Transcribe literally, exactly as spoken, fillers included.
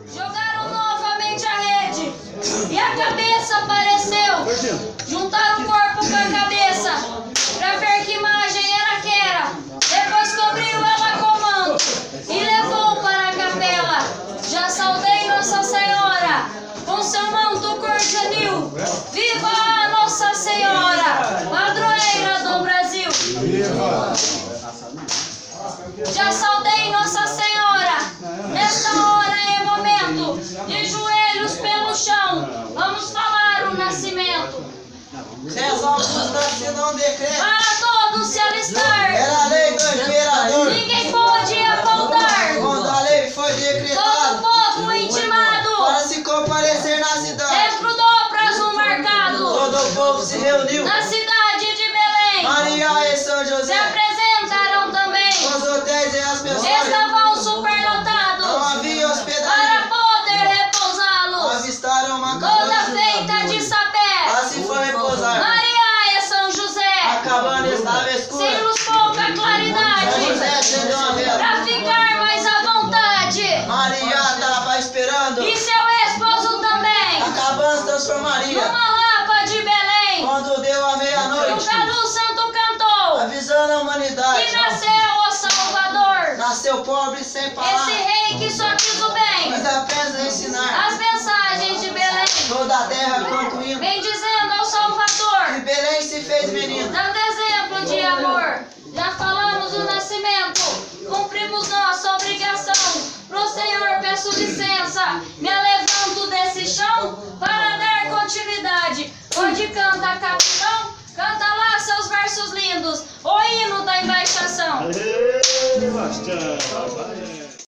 Jogaram novamente a rede e a cabeça apareceu. Juntaram o corpo com a cabeça pra ver que imagem era que era. Depois cobriu ela com manto e levou para a capela. Já saudei Nossa Senhora com seu manto cor de anil. Viva a Nossa Senhora, padroeira do Brasil. Viva! Já saudei Nossa Senhora. Nesta hora é momento de joelhos pelo chão. Vamos falar o nascimento. Seus ovos nasceram um decreto. Para todos se alistar. Era a lei do imperador. Ninguém podia faltar. Quando a lei foi Todo o decretada povo intimado. para se comparecer na cidade, Dentro do prazo marcado. todo o povo se reuniu. Na cidade de Belém. Maria e São Se José, apresentaram também. os hotéis e as pessoas Estavam não superlotados. havia Para hospedaria. poder repousá-los. Avistaram uma Toda cabana, feita de sapé. assim foi repousar. Maria e São José. A cabana estava Sem escura. luz, pouca São claridade. José acendeu uma vela. Pra ficar mais à vontade. Maria estava esperando. E seu esposo também. A cabana se transformaria. Numa lapa de Belém. Quando deu a E o meia-noite, galo santo cantou. avisando a humanidade, E nasceu o Salvador. nasceu pobre sem Esse palavras, rei que só quis o bem. mas apenas ensinar As mensagens de Belém. toda a terra concluindo Vem dizendo ao Salvador. que Belém se fez menino. Dando exemplo de amor. Já falamos o nascimento. Cumprimos nossa obrigação. Pro Senhor peço licença. Me levanto desse chão para dar continuidade. Onde canta capitão, canta lá seus versos lindos. O hino da embaixação. Aê, Bastião!